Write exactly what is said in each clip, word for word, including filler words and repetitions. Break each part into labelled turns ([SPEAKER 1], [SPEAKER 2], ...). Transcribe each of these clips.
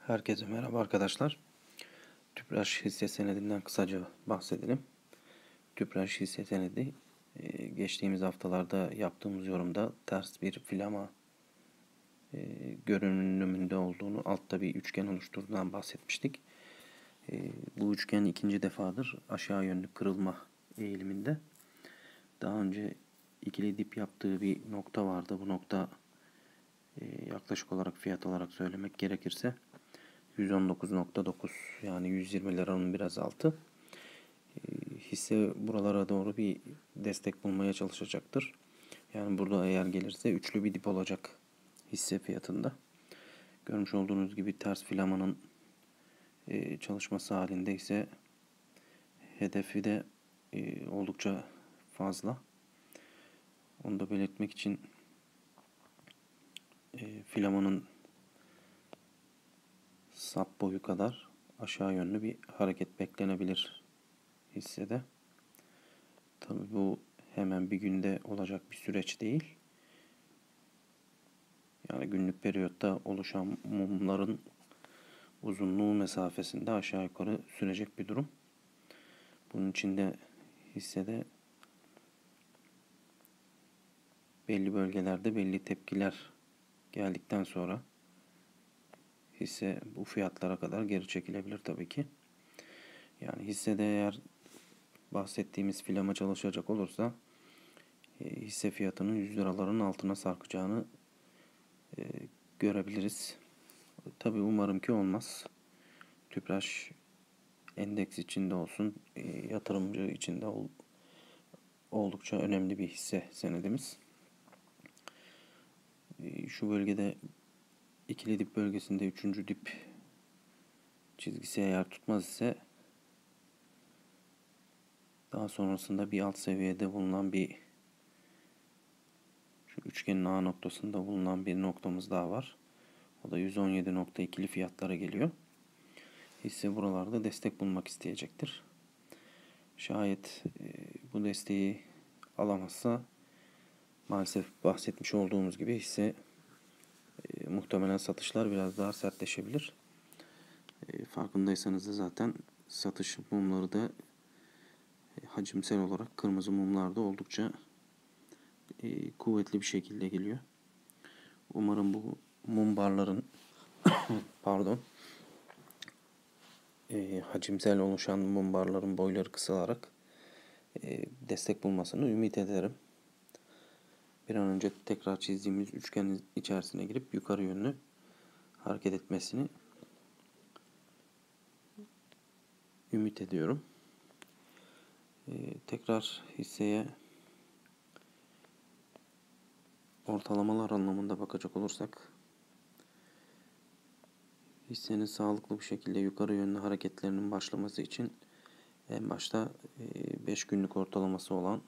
[SPEAKER 1] Herkese merhaba arkadaşlar. Tüpraş hisse senedinden kısaca bahsedelim. Tüpraş hisse senedi e, geçtiğimiz haftalarda yaptığımız yorumda ters bir filama e, görünümünde olduğunu, altta bir üçgen oluşturduğundan bahsetmiştik. E, bu üçgen ikinci defadır aşağı yönlü kırılma eğiliminde. Daha önce ikili dip yaptığı bir nokta vardı. Bu nokta e, yaklaşık olarak fiyat olarak söylemek gerekirse yüz on dokuz nokta dokuz, yani yüz yirmi liranın biraz altı. Hisse buralara doğru bir destek bulmaya çalışacaktır. Yani burada eğer gelirse üçlü bir dip olacak hisse fiyatında. Görmüş olduğunuz gibi ters filamanın çalışması halinde ise hedefi de oldukça fazla. Onu da belirtmek için filamanın sap boyu kadar aşağı yönlü bir hareket beklenebilir hissede. Tabii bu hemen bir günde olacak bir süreç değil. Yani günlük periyotta oluşan mumların uzunluğu mesafesinde aşağı yukarı sürecek bir durum. Bunun için de hissede belli bölgelerde belli tepkiler geldikten sonra hisse bu fiyatlara kadar geri çekilebilir tabii ki. Yani hissede eğer bahsettiğimiz filama çalışacak olursa e, hisse fiyatının yüz liraların altına sarkacağını e, görebiliriz. Tabii umarım ki olmaz. Tüpraş endeks içinde olsun, e, yatırımcı içinde ol, oldukça önemli bir hisse senedimiz. E, şu bölgede ikili dip bölgesinde üçüncü dip çizgisi eğer tutmaz ise daha sonrasında bir alt seviyede bulunan bir şu üçgenin A noktasında bulunan bir noktamız daha var. O da yüz on yedi nokta ikili fiyatlara geliyor. Hisse buralarda destek bulmak isteyecektir. Şayet e, bu desteği alamazsa maalesef bahsetmiş olduğumuz gibi hisse e, muhtemelen satışlar biraz daha sertleşebilir. E, farkındaysanız da zaten satış mumları da e, hacimsel olarak kırmızı mumlar da oldukça e, kuvvetli bir şekilde geliyor. Umarım bu mum barların pardon e, hacimsel oluşan mum barların boyları kısalarak e, destek bulmasını ümit ederim. Bir an önce tekrar çizdiğimiz üçgen içerisine girip yukarı yönlü hareket etmesini ümit ediyorum. Ee, tekrar hisseye ortalamalar anlamında bakacak olursak hissenin sağlıklı bir şekilde yukarı yönlü hareketlerinin başlaması için en başta beş günlük ortalaması olan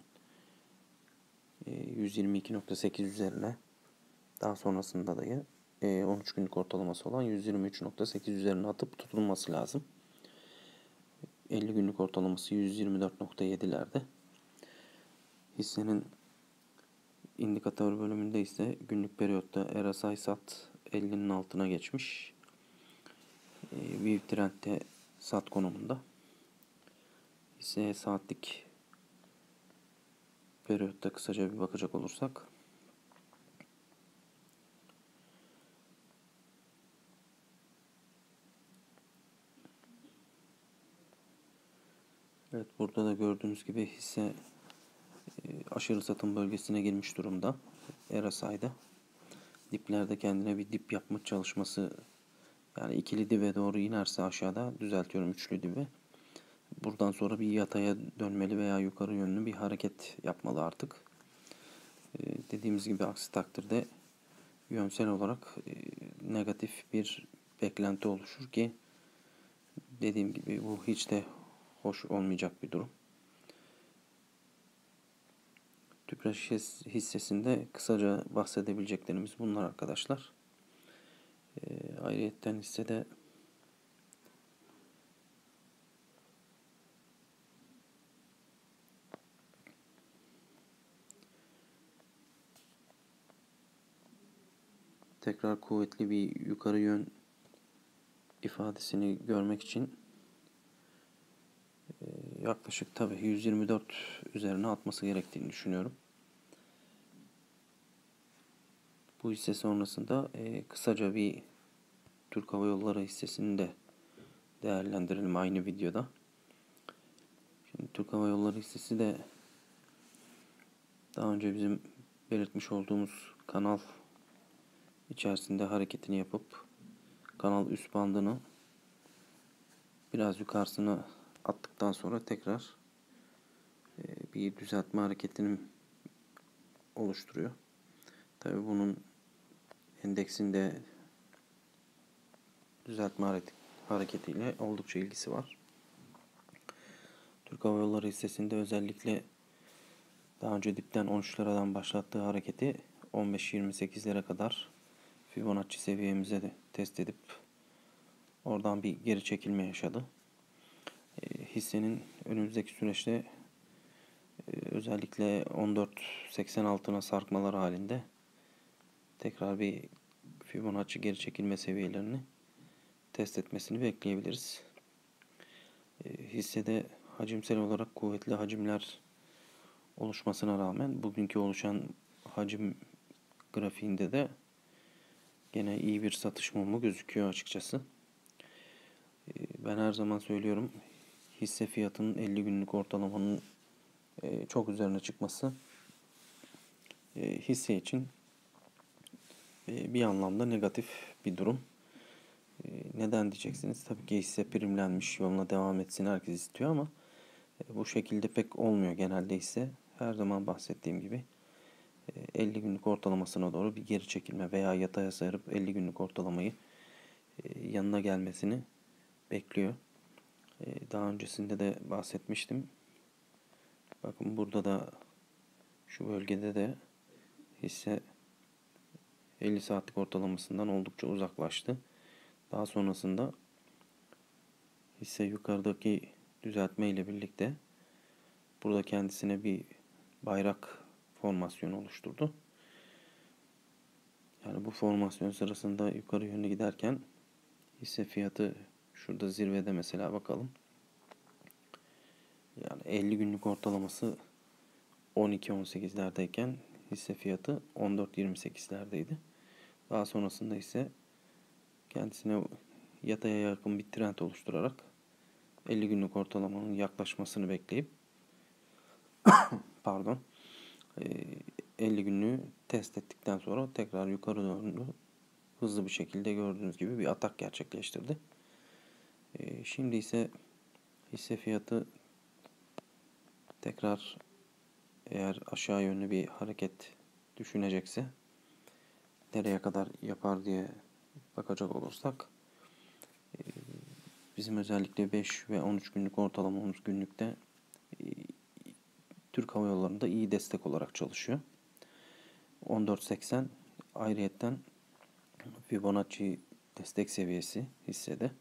[SPEAKER 1] yüz yirmi iki nokta sekiz üzerine, daha sonrasında da on üç günlük ortalaması olan yüz yirmi üç nokta sekiz üzerine atıp tutulması lazım. elli günlük ortalaması yüz yirmi dört nokta yedilerde. Hissenin indikatör bölümünde ise günlük periyotta R S I sat ellinin altına geçmiş. View trend'de sat konumunda. Hisseye saatlik periyotta kısaca bir bakacak olursak evet, burada da gördüğünüz gibi hisse aşırı satım bölgesine girmiş durumda. R S I'da diplerde kendine bir dip yapma çalışması, yani ikili dibe doğru inerse aşağıda, düzeltiyorum, üçlü dibe, buradan sonra bir yataya dönmeli veya yukarı yönlü bir hareket yapmalı artık. Ee, dediğimiz gibi aksi takdirde yönsel olarak e, negatif bir beklenti oluşur ki dediğim gibi bu hiç de hoş olmayacak bir durum. Tüpraş hissesinde kısaca bahsedebileceklerimiz bunlar arkadaşlar. E, ayrıyetten hissede tekrar kuvvetli bir yukarı yön ifadesini görmek için e, yaklaşık tabii yüz yirmi dört üzerine atması gerektiğini düşünüyorum. Bu hisse sonrasında e, kısaca bir Türk Hava Yolları hissesini de değerlendirelim aynı videoda. Şimdi Türk Hava Yolları hissesi de daha önce bizim belirtmiş olduğumuz kanal içerisinde hareketini yapıp kanal üst bandını biraz yukarısına attıktan sonra tekrar e, bir düzeltme hareketini oluşturuyor. Tabii bunun endeksinde düzeltme hareketiyle oldukça ilgisi var. Türk Hava Yolları hissesinde özellikle daha önce dipten on üç liradan başlattığı hareketi on beş yirmi sekizlere kadar Fibonacci seviyemize de test edip oradan bir geri çekilme yaşadı. E, hissenin önümüzdeki süreçte e, özellikle on dört seksen altına sarkmalar halinde tekrar bir Fibonacci geri çekilme seviyelerini test etmesini bekleyebiliriz. E, hissede hacimsel olarak kuvvetli hacimler oluşmasına rağmen bugünkü oluşan hacim grafiğinde de gene iyi bir satış mumu gözüküyor açıkçası. E, ben her zaman söylüyorum, hisse fiyatının elli günlük ortalamanın e, çok üzerine çıkması e, hisse için e, bir anlamda negatif bir durum. E, neden diyeceksiniz? Tabii ki hisse primlenmiş, yoluna devam etsin herkes istiyor ama e, bu şekilde pek olmuyor genelde hisse. Her zaman bahsettiğim gibi e, elli günlük ortalamasına doğru bir geri çekilme veya yataya sarıp elli günlük ortalamayı e, yanına gelmesini bekliyor. E, daha öncesinde de bahsetmiştim. Bakın burada da şu bölgede de hisse elli saatlik ortalamasından oldukça uzaklaştı. Daha sonrasında hisse yukarıdaki düzeltme ile birlikte burada kendisine bir bayrak formasyonu oluşturdu. Yani bu formasyon sırasında yukarı yönlü giderken hisse fiyatı şurada zirvede mesela bakalım. Yani elli günlük ortalaması on iki on sekizlerdeyken hisse fiyatı on dört yirmi sekizlerdeydi. Daha sonrasında ise kendisine yataya yakın bir trend oluşturarak elli günlük ortalamanın yaklaşmasını bekleyip pardon elli günlüğü test ettikten sonra tekrar yukarı doğru hızlı bir şekilde gördüğünüz gibi bir atak gerçekleştirdi. Şimdi ise hisse fiyatı tekrar eğer aşağı yönlü bir hareket düşünecekse nereye kadar yapar diye bakacak olursak bizim özellikle beş ve on üç günlük ortalamamız günlükte Türk Hava Yolları'nda iyi destek olarak çalışıyor. on dört seksen ayrıyetten Fibonacci destek seviyesi hissede.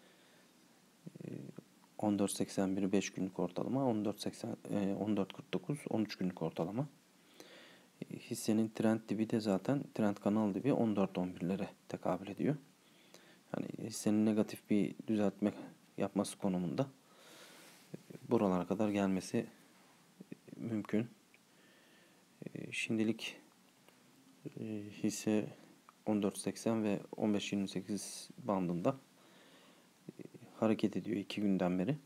[SPEAKER 1] on dört seksen bir beş günlük ortalama, on dört seksen on dört kırk dokuz on üç günlük ortalama. Hissenin trend dibi de zaten trend kanal dibi on dört on birlere tekabül ediyor. Yani hissenin negatif bir düzeltme yapması konumunda buralara kadar gelmesi mümkün. Şimdilik hisse on dört seksen ve on beş yirmi sekiz bandında hareket ediyor iki günden beri.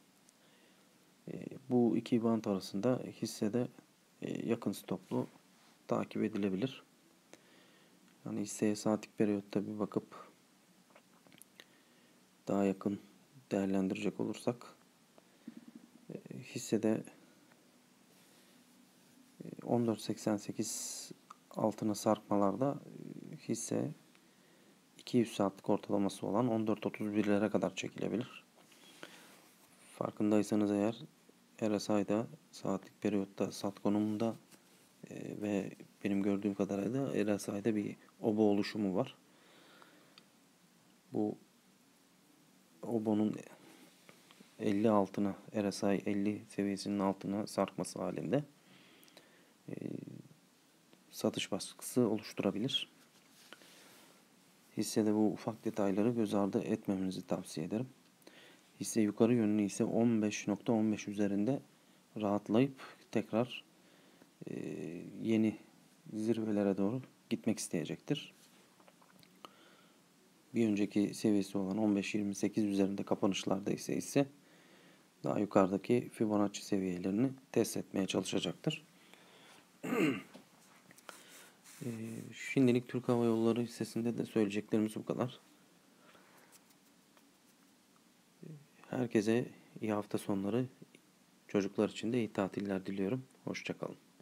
[SPEAKER 1] Bu iki band arasında hissede yakın stoplu takip edilebilir. Yani hisseye saatlik periyotta bir bakıp daha yakın değerlendirecek olursak hissede on dört seksen sekiz altına sarkmalarda hisse iki yüz saatlik ortalaması olan on dört otuz birlere kadar çekilebilir. Farkındaysanız eğer R S I'da saatlik periyotta sat konumunda e, ve benim gördüğüm kadarıyla R S I'da bir obo oluşumu var. Bu obonun elli altına R S I elli seviyesinin altına sarkması halinde e, satış baskısı oluşturabilir. Hissede bu ufak detayları göz ardı etmemenizi tavsiye ederim. Hisse yukarı yönlü ise on beş nokta on beş üzerinde rahatlayıp tekrar e, yeni zirvelere doğru gitmek isteyecektir. Bir önceki seviyesi olan on beş yirmi sekiz üzerinde kapanışlarda ise ise daha yukarıdaki Fibonacci seviyelerini test etmeye çalışacaktır. Ee, şimdilik Türk Hava Yolları hissesinde de söyleyeceklerimiz bu kadar. Herkese iyi hafta sonları, çocuklar için de iyi tatiller diliyorum. Hoşça kalın.